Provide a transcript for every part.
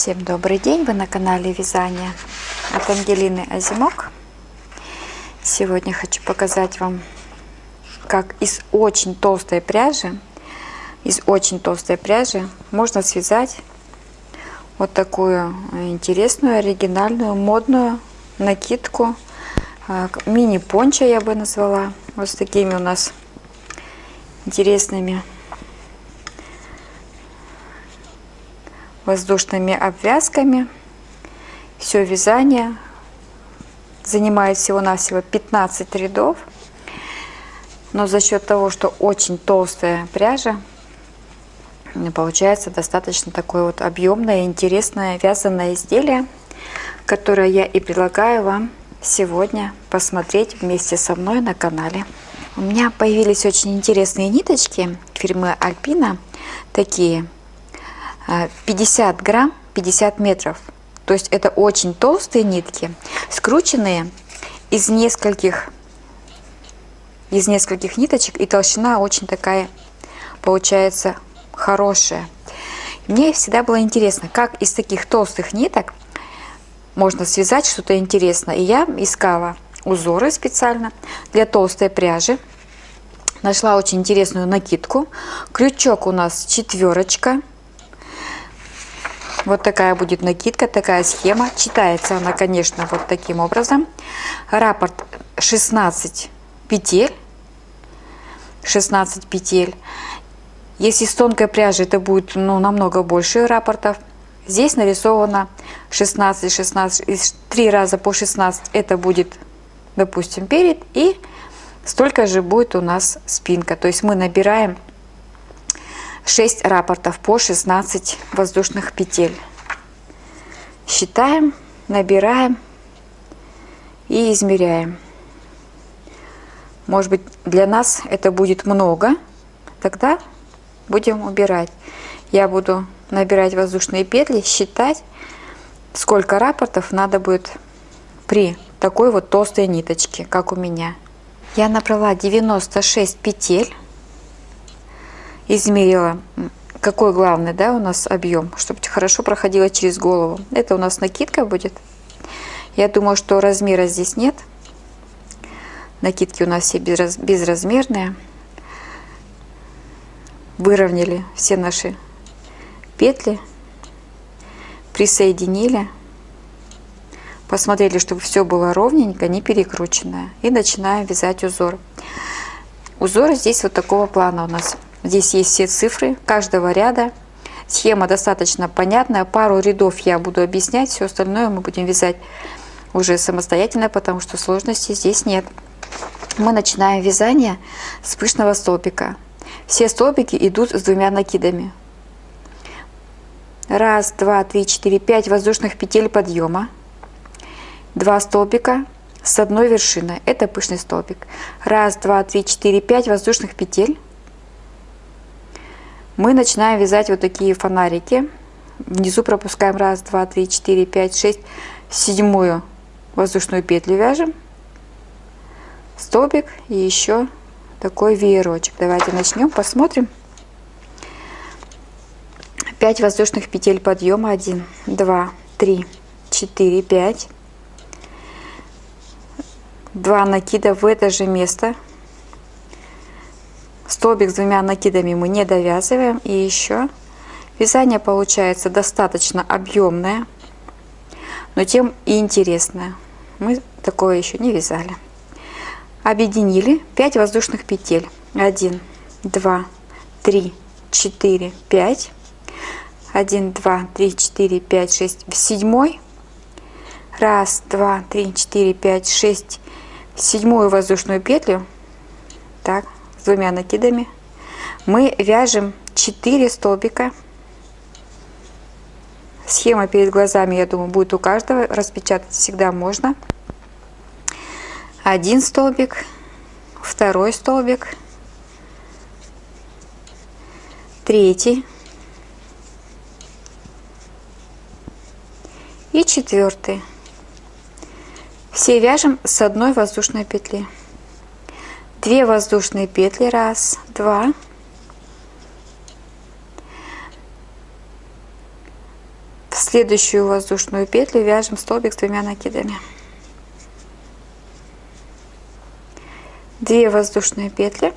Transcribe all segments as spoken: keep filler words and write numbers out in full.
Всем добрый день! Вы на канале Вязание от Ангелины Озимок. Сегодня хочу показать вам, как из очень толстой пряжи, из очень толстой пряжи можно связать вот такую интересную, оригинальную, модную накидку. Мини-пончо я бы назвала. Вот с такими у нас интересными воздушными обвязками. Все вязание занимает всего-навсего пятнадцать рядов, но за счет того, что очень толстая пряжа, получается достаточно такое вот объемное, интересное вязаное изделие, которое я и предлагаю вам сегодня посмотреть вместе со мной на канале. У меня появились очень интересные ниточки фирмы Альпина, такие пятьдесят грамм, пятьдесят метров. То есть это очень толстые нитки, скрученные из нескольких, из нескольких ниточек, и толщина очень такая получается хорошая. Мне всегда было интересно, как из таких толстых ниток можно связать что-то интересное. И я искала узоры специально для толстой пряжи. Нашла очень интересную накидку. Крючок у нас четверочка. Вот такая будет накидка, такая схема. Читается она, конечно, вот таким образом. Раппорт шестнадцать петель. шестнадцать петель. Если с тонкой пряжи, это будет ну, намного больше раппортов. Здесь нарисовано шестнадцать, шестнадцать, и три раза по шестнадцать. Это будет, допустим, перед. И столько же будет у нас спинка. То есть мы набираем шесть раппортов по шестнадцать воздушных петель. Считаем, набираем и измеряем. Может быть, для нас это будет много, тогда будем убирать. Я буду набирать воздушные петли, считать, сколько раппортов надо будет при такой вот толстой ниточке, как у меня. Я набрала девяносто шесть петель. Измерила, какой главный, да, у нас объем, чтобы хорошо проходила через голову. Это у нас накидка будет. Я думаю, что размера здесь нет. Накидки у нас все безразмерные. Выровняли все наши петли, присоединили, посмотрели, чтобы все было ровненько, не перекрученное, и начинаем вязать узор. Узор здесь вот такого плана у нас. Здесь есть все цифры каждого ряда. Схема достаточно понятная. Пару рядов я буду объяснять. Все остальное мы будем вязать уже самостоятельно, потому что сложности здесь нет. Мы начинаем вязание с пышного столбика. Все столбики идут с двумя накидами. Раз, два, три, четыре, пять воздушных петель подъема. Два столбика с одной вершиной. Это пышный столбик. Раз, два, три, четыре, пять воздушных петель. Мы начинаем вязать вот такие фонарики. Внизу пропускаем раз, два, три, четыре, пять, шесть. Седьмую воздушную петлю вяжем. Столбик и еще такой веерочек. Давайте начнем, посмотрим. пять воздушных петель подъема. один, два, три, четыре, пять. два накида в это же место. Столбик с двумя накидами мы не довязываем. И еще вязание получается достаточно объемное, но тем и интересное. Мы такое еще не вязали. Объединили пять воздушных петель. один, два, три, четыре, пять. один, два, три, четыре, пять, шесть. В седьмой. Раз, два, три, четыре, пять, шесть. Седьмую воздушную петлю. Так. С двумя накидами мы вяжем четыре столбика. Схема перед глазами, я думаю, будет у каждого. Распечатать всегда можно. Один столбик, второй столбик, третий и четвертый. Все вяжем с одной воздушной петли. Две воздушные петли, раз, два, следующую воздушную петлю вяжем столбик с двумя накидами. две воздушные петли.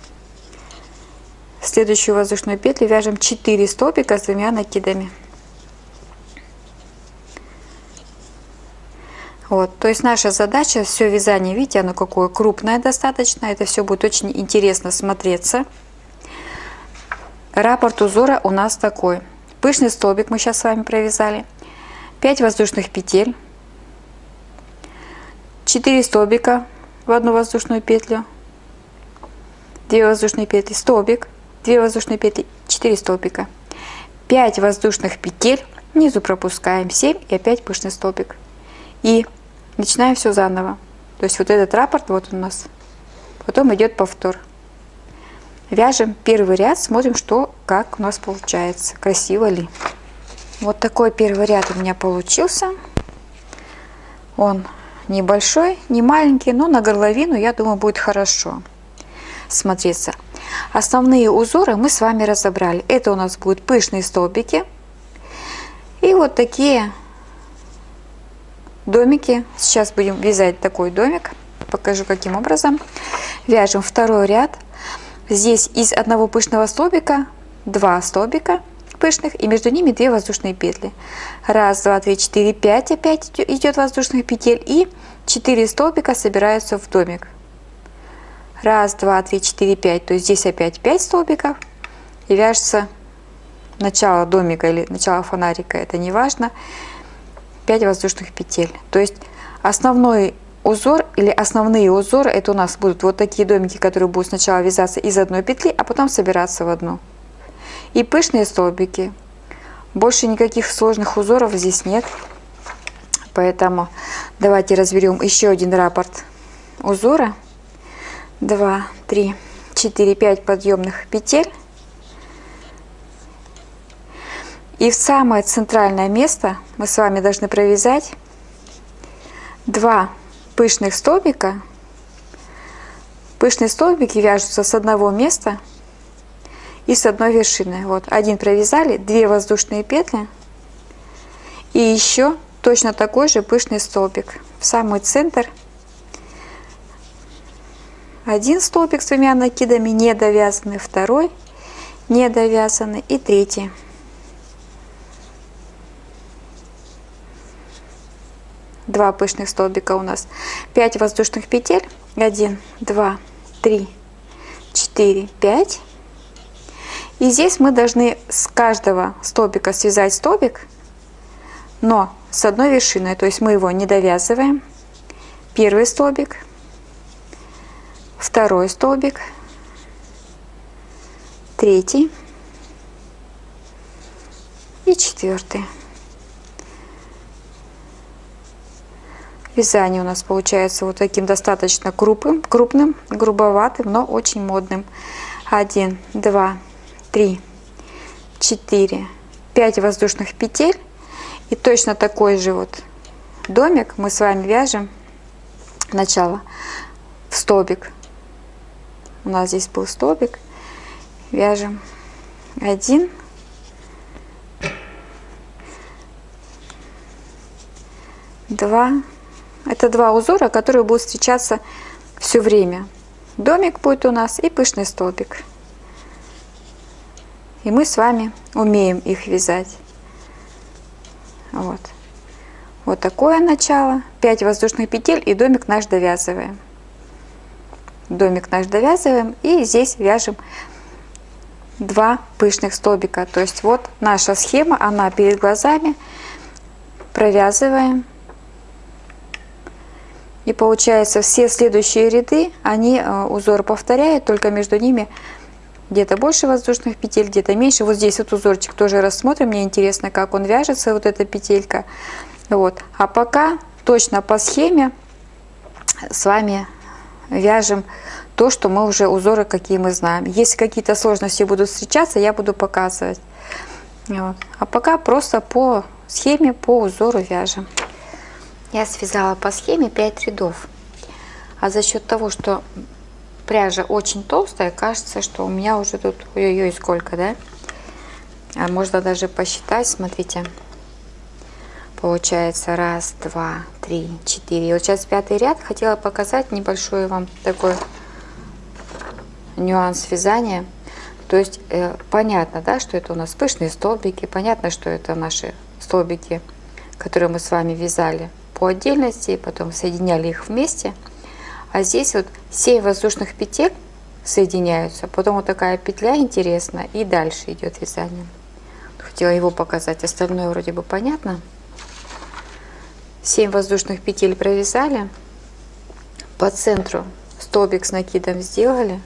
В следующую воздушную петлю вяжем четыре столбика с двумя накидами. Вот, то есть наша задача, все вязание, видите, оно какое крупное достаточно, это все будет очень интересно смотреться. Раппорт узора у нас такой. Пышный столбик мы сейчас с вами провязали, пять воздушных петель, четыре столбика в одну воздушную петлю, две воздушные петли, столбик, две воздушные петли, четыре столбика, пять воздушных петель, внизу пропускаем семь и опять пышный столбик. И начинаем все заново. То есть вот этот раппорт вот у нас. Потом идет повтор. Вяжем первый ряд, смотрим, что как у нас получается. Красиво ли. Вот такой первый ряд у меня получился. Он небольшой, не маленький, но на горловину, я думаю, будет хорошо смотреться. Основные узоры мы с вами разобрали. Это у нас будут пышные столбики. И вот такие домики. Сейчас будем вязать такой домик. Покажу, каким образом. Вяжем второй ряд. Здесь из одного пышного столбика два столбика пышных и между ними две воздушные петли. Раз, два, три, четыре, пять. Опять идет воздушных петель и четыре столбика собираются в домик. Раз, два, три, четыре, пять. То есть здесь опять пять столбиков и вяжется начало домика или начало фонарика. Это не важно. пять воздушных петель. То есть основной узор или основные узоры это у нас будут вот такие домики, которые будут сначала вязаться из одной петли, а потом собираться в одну. И пышные столбики. Больше никаких сложных узоров здесь нет. Поэтому давайте разберем еще один раппорт узора. два, три, четыре, пять подъемных петель. И в самое центральное место мы с вами должны провязать два пышных столбика. Пышные столбики вяжутся с одного места и с одной вершины. Вот, один провязали, две воздушные петли и еще точно такой же пышный столбик в самый центр. Один столбик с двумя накидами не довязанный, второй не довязанный и третий. Два пышных столбика у нас, пять воздушных петель, один, два, три, четыре, пять. И здесь мы должны с каждого столбика связать столбик, но с одной вершиной, то есть мы его не довязываем. Первый столбик, второй столбик, третий и четвертый. Вязание у нас получается вот таким достаточно крупным, крупным, грубоватым, но очень модным. один, два, три, четыре, пять воздушных петель. И точно такой же вот домик мы с вами вяжем начало в столбик. У нас здесь был столбик. Вяжем один, два. Это два узора, которые будут встречаться все время. Домик будет у нас и пышный столбик. И мы с вами умеем их вязать. Вот. Вот такое начало. пять воздушных петель и домик наш довязываем. Домик наш довязываем и здесь вяжем два пышных столбика. То есть вот наша схема, она перед глазами. Провязываем. И получается все следующие ряды, они узор повторяют, только между ними где-то больше воздушных петель, где-то меньше. Вот здесь вот узорчик тоже рассмотрим, мне интересно, как он вяжется, вот эта петелька. Вот. А пока точно по схеме с вами вяжем то, что мы уже узоры какие мы знаем. Если какие-то сложности будут встречаться, я буду показывать. Вот. А пока просто по схеме, по узору вяжем. Я связала по схеме пять рядов, а за счет того, что пряжа очень толстая, кажется, что у меня уже тут ой-ой-ой сколько, да? А можно даже посчитать, смотрите. Получается раз, два, три, четыре. И вот сейчас пятый ряд. Хотела показать небольшой вам такой нюанс вязания. То есть э, понятно, да, что это у нас пышные столбики. Понятно, что это наши столбики, которые мы с вами вязали по отдельности, потом соединяли их вместе. А здесь вот семь воздушных петель соединяются, потом вот такая петля интересная, и дальше идет вязание. Хотела его показать, остальное вроде бы понятно. семь воздушных петель провязали, по центру столбик с накидом сделали,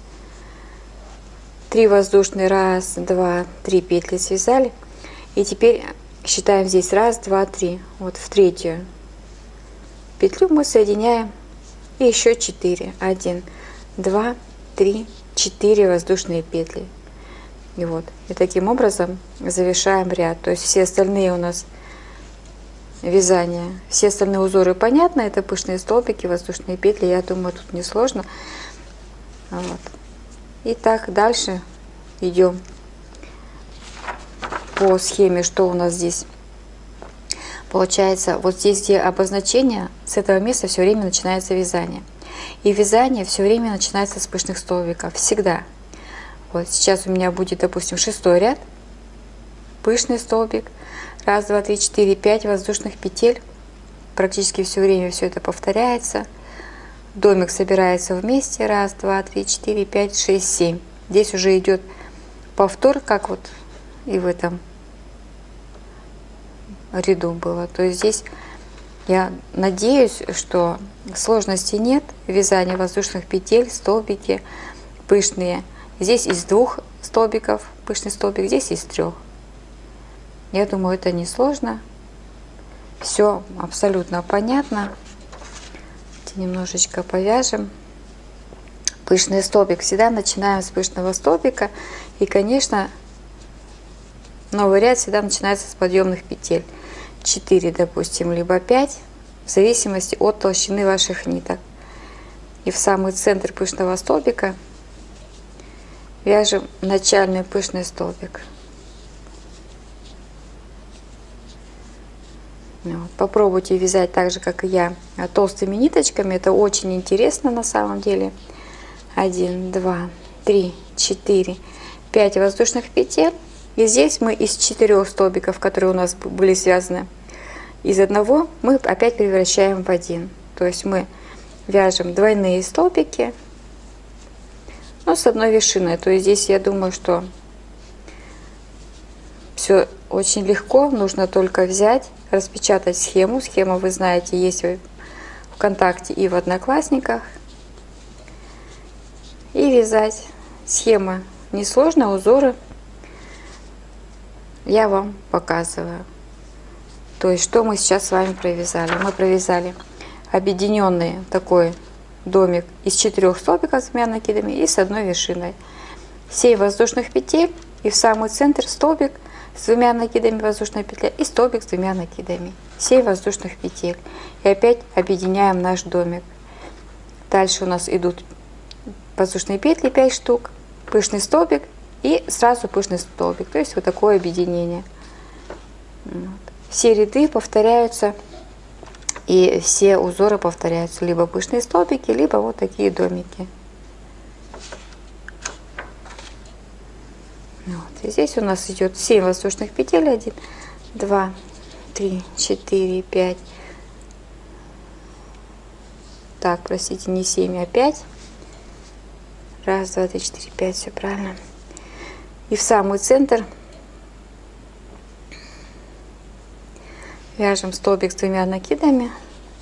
три воздушные, раз, два, три петли связали, и теперь считаем здесь раз, два, три. Вот в третью петлю мы соединяем и еще четыре. один, два, три, четыре воздушные петли. И вот, и таким образом завершаем ряд. То есть все остальные у нас вязания, все остальные узоры понятно, это пышные столбики, воздушные петли, я думаю, тут не сложно. Вот. И так дальше идем по схеме, что у нас здесь получается. Вот здесь, где обозначение, с этого места все время начинается вязание. И вязание все время начинается с пышных столбиков, всегда. Вот сейчас у меня будет, допустим, шестой ряд, пышный столбик, раз, два, три, четыре, пять воздушных петель. Практически все время все это повторяется. Домик собирается вместе, раз, два, три, четыре, пять, шесть, семь. Здесь уже идет повтор, как вот и в этом ряду было. То есть здесь я надеюсь, что сложностей нет. Вязание воздушных петель, столбики пышные. Здесь из двух столбиков пышный столбик, здесь из трех. Я думаю, это не сложно. Все абсолютно понятно. Немножечко повяжем. Пышный столбик. Всегда начинаем с пышного столбика. И, конечно, новый ряд всегда начинается с подъемных петель. четыре, допустим, либо пять, в зависимости от толщины ваших ниток. И в самый центр пышного столбика вяжем начальный пышный столбик. Вот. Попробуйте вязать так же, как и я, толстыми ниточками. Это очень интересно на самом деле. один, два, три, четыре, пять воздушных петель. И здесь мы из четырех столбиков, которые у нас были связаны, из одного мы опять превращаем в один. То есть мы вяжем двойные столбики, но с одной вершиной. То есть здесь я думаю, что все очень легко. Нужно только взять, распечатать схему. Схема, вы знаете, есть в ВКонтакте и в Одноклассниках. И вязать. Схема несложная, узоры я вам показываю. То есть, что мы сейчас с вами провязали? Мы провязали объединенный такой домик из четырех столбиков с двумя накидами и с одной вершиной. семь воздушных петель, и в самый центр столбик с двумя накидами воздушной петли и столбик с двумя накидами. семь воздушных петель. И опять объединяем наш домик. Дальше у нас идут воздушные петли пять штук, пышный столбик и сразу пышный столбик. То есть вот такое объединение. Вот. Все ряды повторяются и все узоры повторяются. Либо пышные столбики, либо вот такие домики. Вот. И здесь у нас идет семь воздушных петель. один, два, три, четыре, пять. Так, простите, не семь, а пять. Раз, два, три, четыре, пять. Все правильно. И в самый центр вяжем столбик с двумя накидами.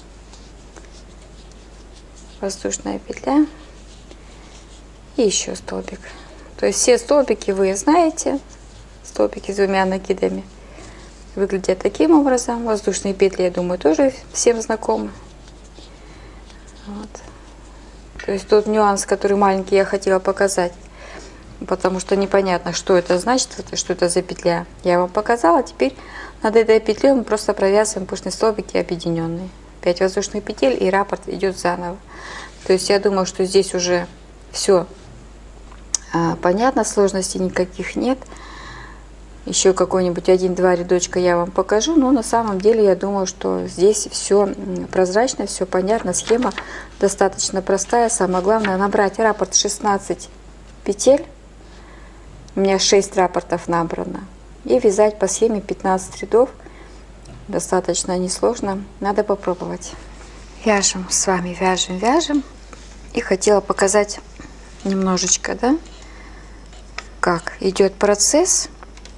Воздушная петля. И еще столбик. То есть все столбики вы знаете. Столбики с двумя накидами выглядят таким образом. Воздушные петли, я думаю, тоже всем знакомы. Вот. То есть тот нюанс, который маленький, я хотела показать. Потому что непонятно, что это значит, что это за петля. Я вам показала. Теперь над этой петлей мы просто провязываем пышные столбики объединенные. пять воздушных петель, и раппорт идет заново. То есть я думаю, что здесь уже все а, понятно, сложностей никаких нет. еще какой-нибудь один-два рядочка я вам покажу, но на самом деле я думаю, что здесь все прозрачно, все понятно, схема достаточно простая. Самое главное набрать раппорт шестнадцать петель, у меня шесть раппортов набрано, и вязать по схеме пятнадцать рядов. Достаточно несложно, надо попробовать. Вяжем с вами, вяжем, вяжем. И хотела показать немножечко, да, как идет процесс.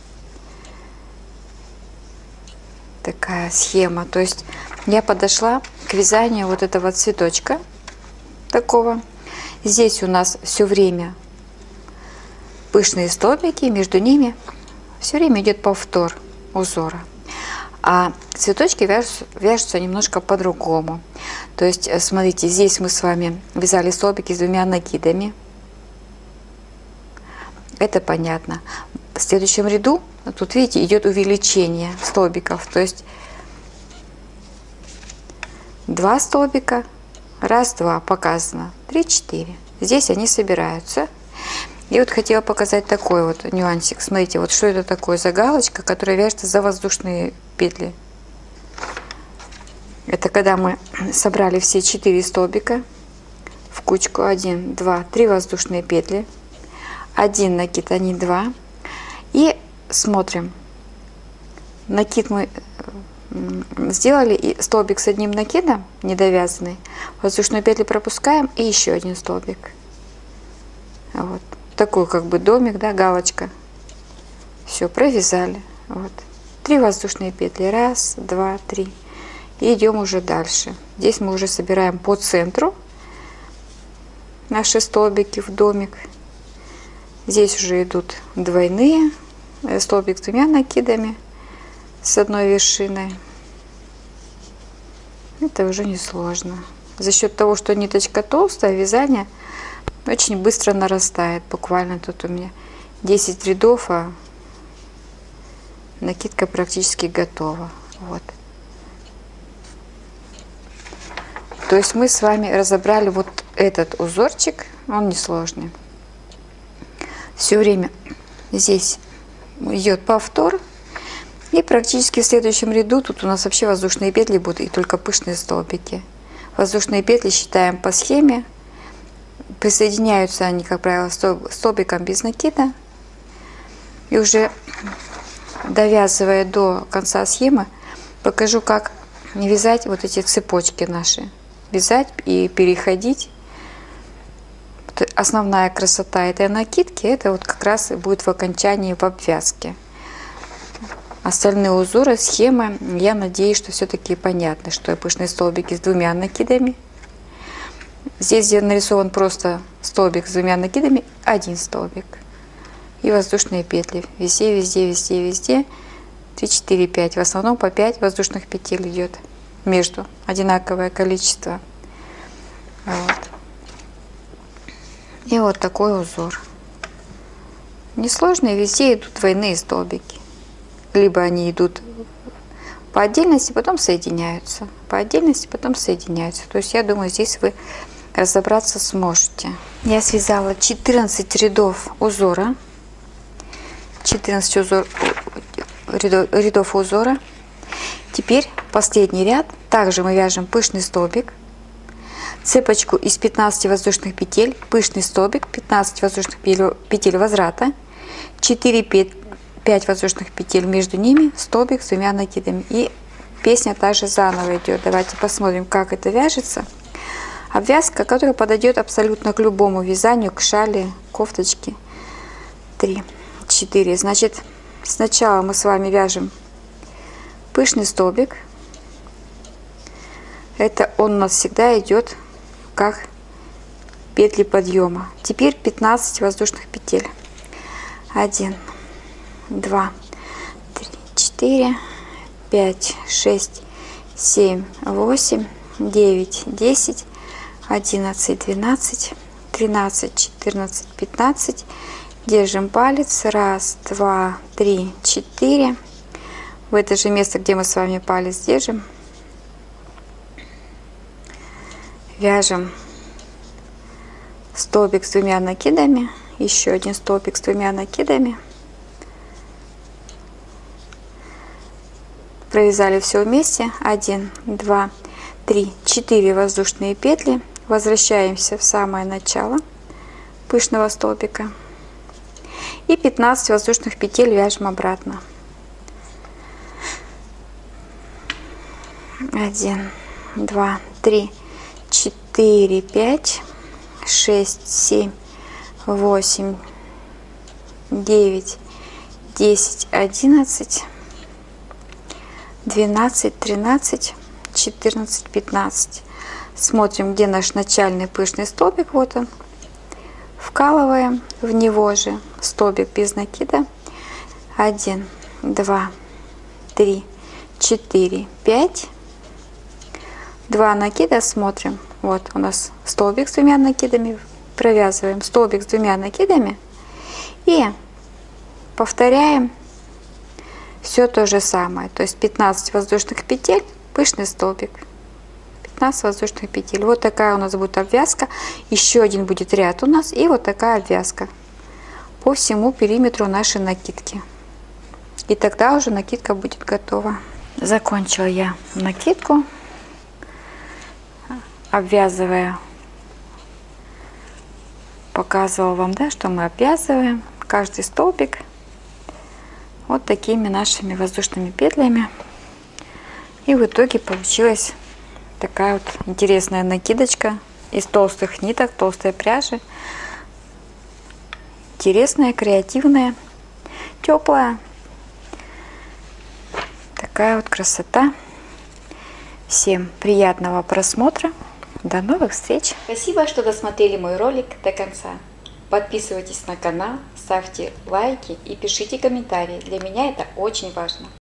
Такая схема. То есть я подошла к вязанию вот этого цветочка такого. Здесь у нас все время пышные столбики, между ними все время идет повтор узора. А цветочки вяжутся, вяжутся немножко по-другому. То есть, смотрите, здесь мы с вами вязали столбики с двумя накидами. Это понятно. В следующем ряду, тут видите, идет увеличение столбиков. То есть, два столбика, раз, два, показано, три, четыре. Здесь они собираются. И вот хотела показать такой вот нюансик. Смотрите, вот что это такое за галочка, которая вяжется за воздушные петли. Это когда мы собрали все четыре столбика в кучку. один, два, три воздушные петли. Один накид, они два. И смотрим. Накид мы сделали, и столбик с одним накидом, недовязанный. Воздушную петлю пропускаем, и еще один столбик. Вот. Такой как бы домик, да, галочка. Все, провязали. Вот. Три воздушные петли. Раз, два, три. И идем уже дальше. Здесь мы уже собираем по центру наши столбики в домик. Здесь уже идут двойные. Столбик с двумя накидами. С одной вершиной. Это уже не сложно. За счет того, что ниточка толстая, вязание очень быстро нарастает. Буквально тут у меня десять рядов, а накидка практически готова. Вот. То есть мы с вами разобрали вот этот узорчик. Он несложный. Все время здесь идет повтор. И практически в следующем ряду тут у нас вообще воздушные петли будут и только пышные столбики. Воздушные петли считаем по схеме. Присоединяются они, как правило, столбиком без накида. И уже довязывая до конца схемы, покажу, как вязать вот эти цепочки наши. Вязать и переходить. Основная красота этой накидки, это вот как раз будет в окончании в обвязке. Остальные узоры, схемы, я надеюсь, что все-таки понятно, что пышные столбики с двумя накидами. Здесь, где нарисован просто столбик с двумя накидами, один столбик. И воздушные петли. Везде, везде, везде, везде. три, четыре, пять. В основном по пять воздушных петель идет между. Одинаковое количество. Вот. И вот такой узор. Несложные, везде идут двойные столбики. Либо они идут по отдельности, потом соединяются. По отдельности, потом соединяются. То есть я думаю, здесь вы разобраться сможете. Я связала четырнадцать рядов узора. четырнадцать узор, рядов, рядов узора. Теперь последний ряд. Также мы вяжем пышный столбик. Цепочку из пятнадцати воздушных петель. Пышный столбик. пятнадцать воздушных петель возврата. четыре петли. пять воздушных петель между ними, столбик с двумя накидами. И песня также заново идет. Давайте посмотрим, как это вяжется. Обвязка, которая подойдет абсолютно к любому вязанию, к шали, кофточке. три, четыре. Значит, сначала мы с вами вяжем пышный столбик. Это он у нас всегда идет как петли подъема. Теперь пятнадцать воздушных петель. один, два, три, четыре, пять, шесть, семь, восемь, девять, десять, одиннадцать, двенадцать, тринадцать, четырнадцать, пятнадцать. Держим палец. Раз, два, три, четыре. В это же место, где мы с вами палец держим, вяжем столбик с двумя накидами. Еще один столбик с двумя накидами. Провязали все вместе. один, два, три, четыре воздушные петли. Возвращаемся в самое начало пышного столбика. И пятнадцать воздушных петель вяжем обратно. один, два, три, четыре, пять, шесть, семь, восемь, девять, десять, одиннадцать, двенадцать, тринадцать, четырнадцать, пятнадцать. Смотрим, где наш начальный пышный столбик. Вот он. Вкалываем в него же столбик без накида. один, два, три, четыре, пять. Два накида, смотрим. Вот у нас столбик с двумя накидами. Провязываем столбик с двумя накидами. И повторяем все то же самое. То есть пятнадцать воздушных петель, пышный столбик. пятнадцать воздушных петель. Вот такая у нас будет обвязка. Еще один будет ряд у нас. И вот такая обвязка по всему периметру нашей накидки. И тогда уже накидка будет готова. Закончила я накидку, обвязывая. Показывала вам, да, что мы обвязываем каждый столбик вот такими нашими воздушными петлями. И в итоге получилась такая вот интересная накидочка из толстых ниток, толстой пряжи. Интересная, креативная, теплая. Такая вот красота. Всем приятного просмотра. До новых встреч. Спасибо, что досмотрели мой ролик до конца. Подписывайтесь на канал, ставьте лайки и пишите комментарии. Для меня это очень важно.